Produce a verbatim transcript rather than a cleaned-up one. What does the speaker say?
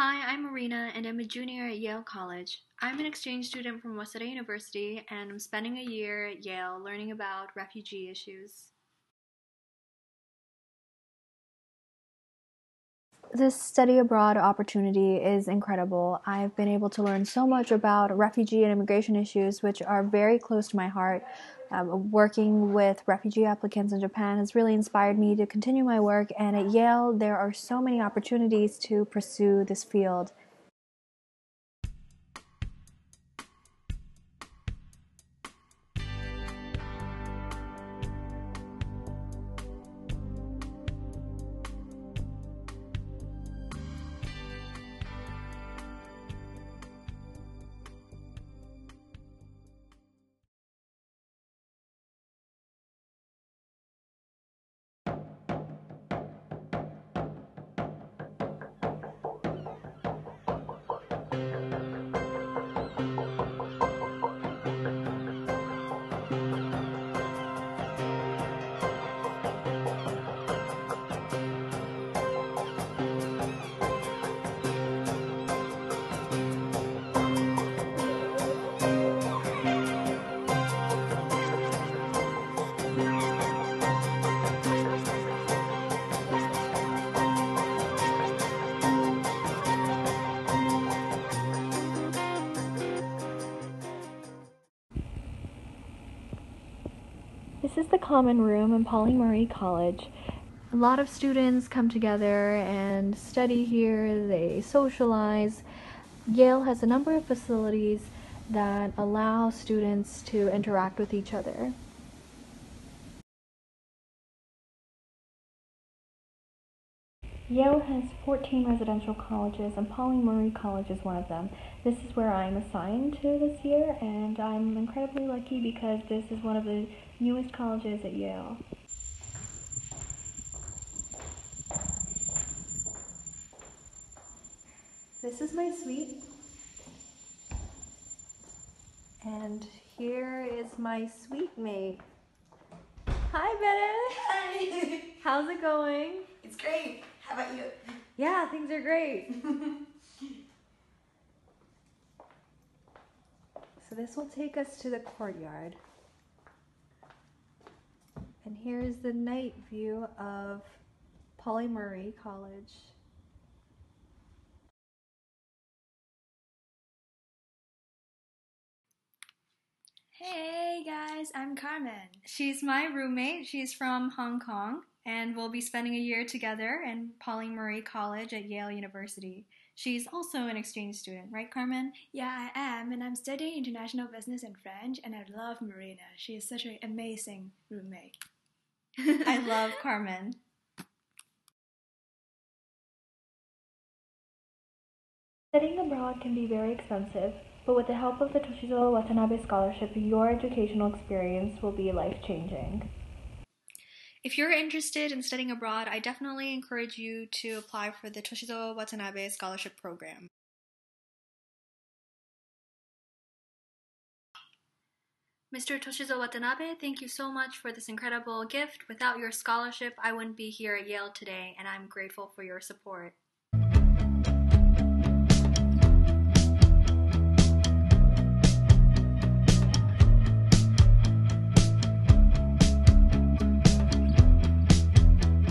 Hi, I'm Marina, and I'm a junior at Yale College. I'm an exchange student from Waseda University, and I'm spending a year at Yale learning about refugee issues. This study abroad opportunity is incredible. I've been able to learn so much about refugee and immigration issues, which are very close to my heart. Um, working with refugee applicants in Japan has really inspired me to continue my work, and at Yale, there are so many opportunities to pursue this field. This is the common room in Pauline Murray College. A lot of students come together and study here, they socialize. Yale has a number of facilities that allow students to interact with each other. Yale has fourteen residential colleges, and Pauline Murray College is one of them. This is where I'm assigned to this year, and I'm incredibly lucky because this is one of the newest colleges at Yale. This is my suite, and here is my suite mate. Hi, Bennett. Hi. How's it going? It's great. How about you? Yeah, things are great. So this will take us to the courtyard. And here is the night view of Pauline Murray College. Hey guys, I'm Carmen. She's my roommate. She's from Hong Kong, and we'll be spending a year together in Pauline Murray College at Yale University. She's also an exchange student, right, Carmen? Yeah, I am, and I'm studying international business and French, and I love Marina. She is such an amazing roommate. I love Carmen. Studying abroad can be very expensive, but with the help of the Toshizo Watanabe Scholarship, your educational experience will be life-changing. If you're interested in studying abroad, I definitely encourage you to apply for the Toshizo Watanabe Scholarship Program. Mister Toshizo Watanabe, thank you so much for this incredible gift. Without your scholarship, I wouldn't be here at Yale today, and I'm grateful for your support.